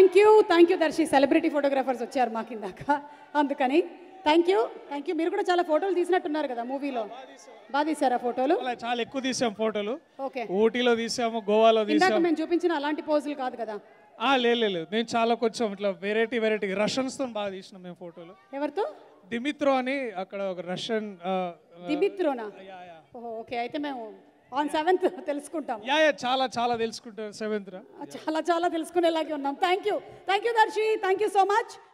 Thank you Darshi. Celebrity photographers వచ్చారు మా కిందాక, అందుకని థ్యాంక్ యూ. మీరు కూడా చాలా ఫోటోలు తీసినట్టున్నారు కదా మూవీలో. బాగా తీసారా ఫోటోలు? చాలా ఎక్కువ తీసాం ఫోటోలు. ఓకే, ఊటీలో తీసాము, గోవాలో తీసాము. మేము చూపించిన అలాంటి పోజులు కాదు కదా? లేదు, మేము చాలా కొంచెం ఇట్లా వెరైటీ రషన్స్ తో బాగా తీసినాం మేము ఫోటోలు. ఎవరితో? దిమిత్రో అని అక్కడ ఒక రష్యన్. దిమిత్రోనా? ఓకే, అయితే మేము ఆన్ 7th తెలుసుకుంటాం. చాలా తెలుసుకుంటాం 7th. చాలా తెలుసుకునేలాగే ఉన్నాం. Thank you Darshi, thank you so much.